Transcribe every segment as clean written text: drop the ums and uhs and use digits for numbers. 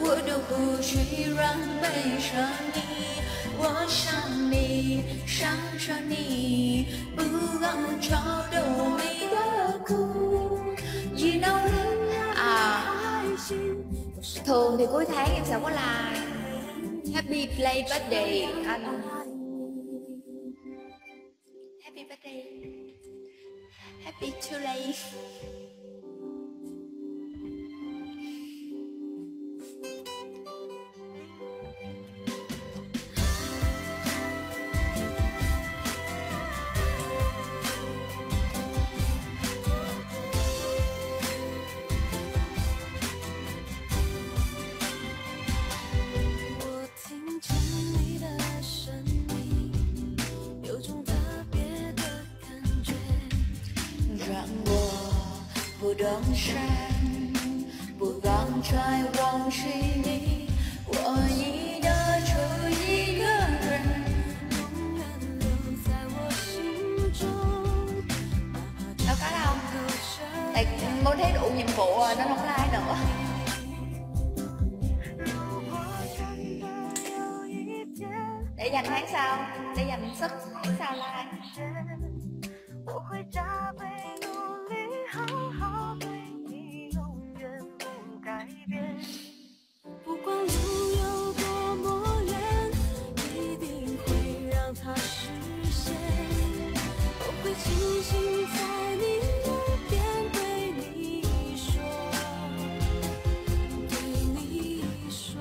我的胡须让背着你，我想你，想着你，不敢找到你的苦。You know thường thì cuối tháng em sẽ có like Happy Play Birthday anh. Happy birthday. Happy too late.不懂山，不敢再忘记你，我一个就一个人，永远留在我心中。đâu có đâu, tại cô thấy đủ nhiệm vụ rồi nên không like nữa. Để dành tháng sau, để dành sức tháng sau like. 我会加倍努力，好好对你，永远不改变。不管路有多么远，一定会让它实现。我会轻轻在你耳边对你说，对你说，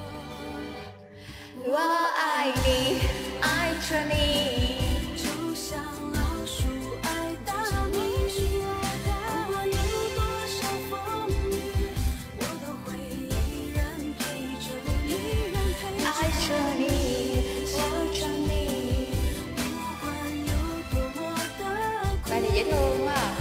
我爱你，爱着你。Bài này dễ thương quá à.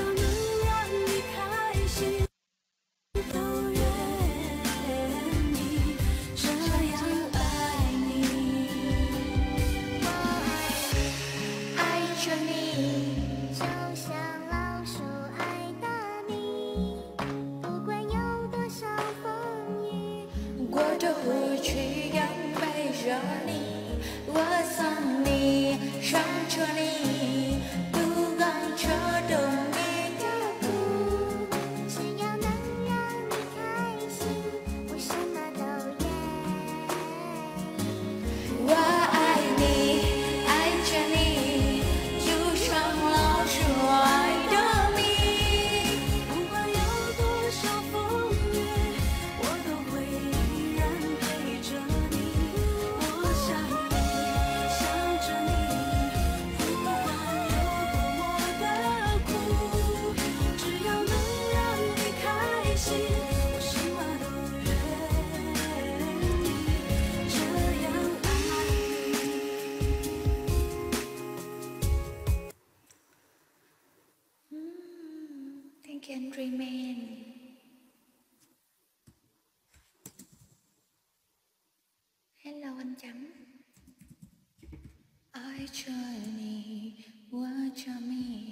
Can remain. Hello anh Chấm. Ai trời này qua cho mi.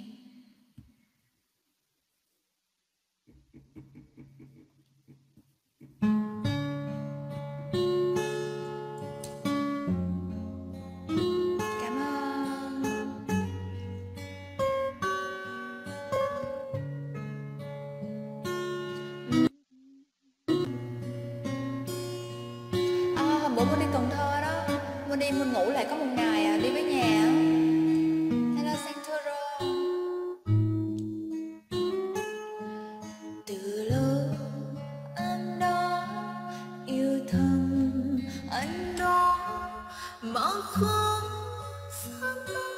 Bữa Mun đi Cần Thơ đó, Mun ngủ lại có một ngày à, đi với nhà. Hello Santoro. Từ lúc anh đó yêu thầm anh đó mà không dám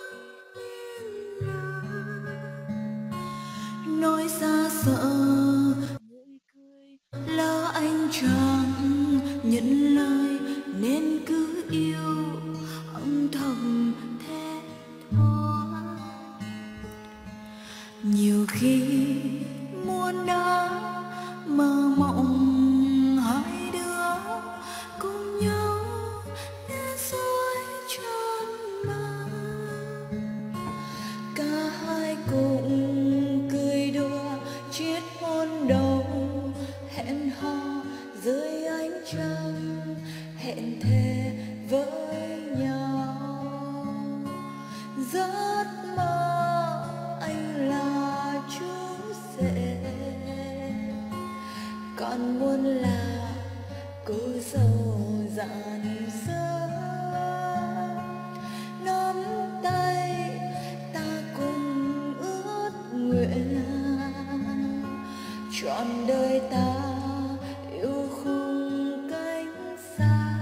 nói ra sợ người cười lỡ anh chẳng nhận lời nên cứ yêu âm thầm thế thôi. Nhiều khi muốn đã mơ mộng hai đứa cùng nhau đến suối chân mà cả hai cùng cười đùa chiếc hôn đầu hẹn hò dưới ánh trăng hẹn thề với nhau. Giấc mơ anh là chú rể, còn muốn là cô dâu dạn dỡ. Nắm tay ta cùng ước nguyện, trọn đời ta yêu khung cánh xa.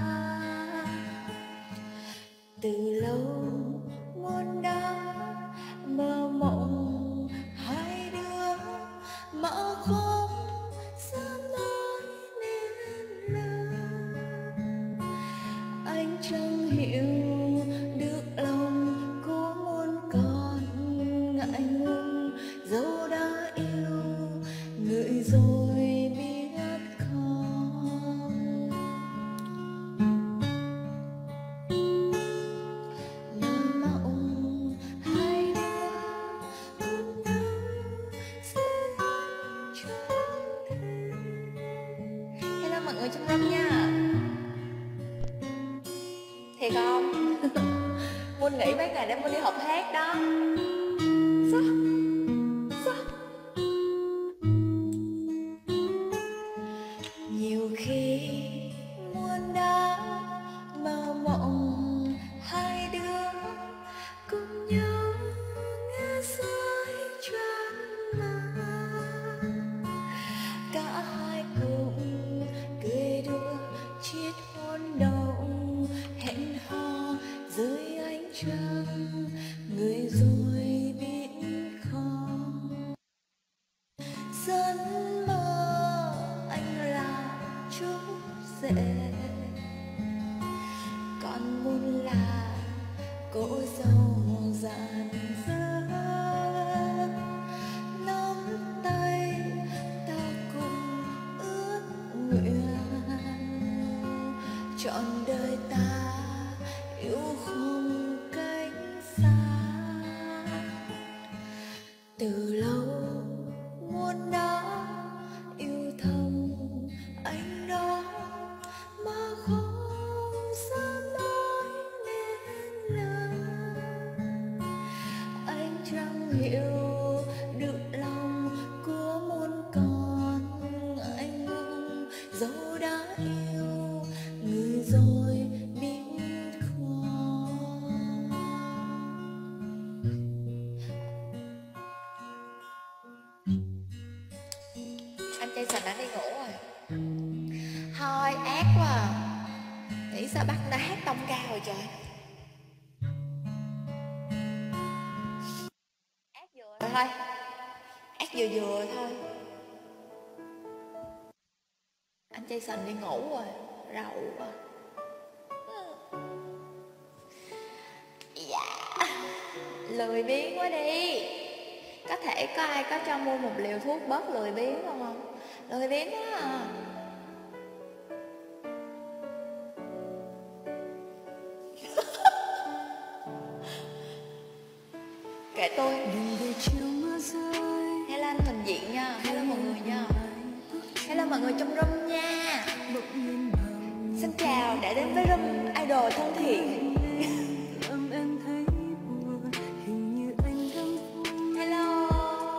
Từ lâu muốn đã mơ mộng hai đứa mà không dám nói nên lời. Anh chẳng hiểu được lòng cô muốn còn ngại ngùng, dẫu đã yêu người rồi biết không. Mơ mộng hai đứa cùng nhau sẽ trọn thề. Hello mọi người trong room nha. Thiệt không? Muốn nghỉ mấy ngày để muốn đi học hát đó. Sao? Sao? Nhiều khi muốn đã mơ mộng hai đứa cùng nhau nghe soi trăng mà. Cả hai cùng cười đùa chiết hôn đầu, hẹn hò dưới ánh trăng, người rồi biết không. Giấc mơ anh là chú rể, còn muốn là cô dâu dạn dỡ. Nắm tay ta cùng ước nguyện, trọn đời ta yêu khung cánh xa. Từ lâu muốn đã yêu thầm anh đó mà không dám nói nên lời. Anh chẳng hiểu được lòng của muốn còn ngại ngùng, dẫu đã yêu người rồi biết không. Anh Jason đã đi ngủ rồi. Thôi ác quá à. Nghĩ sao bắt đã hát tông cao rồi trời. Ác vừa rồi thôi. Ác vừa vừa thôi. Anh Jason đi ngủ rồi. Rầu quá. Dạ. Lười biếng quá đi. Có thể có ai có cho mua một liều thuốc bớt lười biếng không? Lười biếng quá à. Kệ tôi. Hello anh Huỳnh Diện nha. Hello mọi người nha. Hello mọi người trong room nha. Xin chào đã đến với room idol thân thiện. Hello.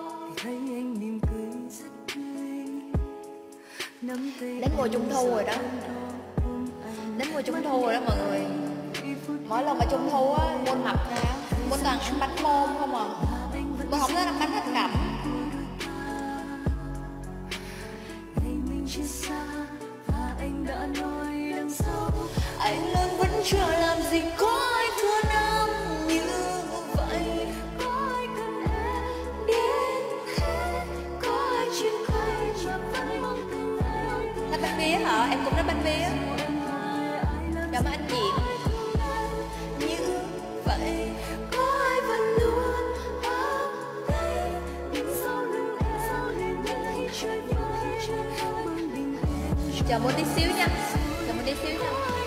Đến mùa trung thu rồi đó. Đến mùa trung thu rồi đó mọi người. Mỗi lần mà trung thu á, Môn mập ra Môn toàn ăn bánh môn không à. Môn không thích ăn bánh thịt cẩm. Anh luôn vẫn chưa làm gì có ai thua năm như vậy. Có ai cần em đến thế, có ai chuyên quay mà vẫn mong từng em. Là bánh bía hả? Em cũng nói bánh bía. Cảm ơn anh Diệm. Như vậy có ai vẫn luôn ở đây, đứng sau lưng em để trời vơi. Chờ một tí xíu nha. Chờ một tí xíu nha.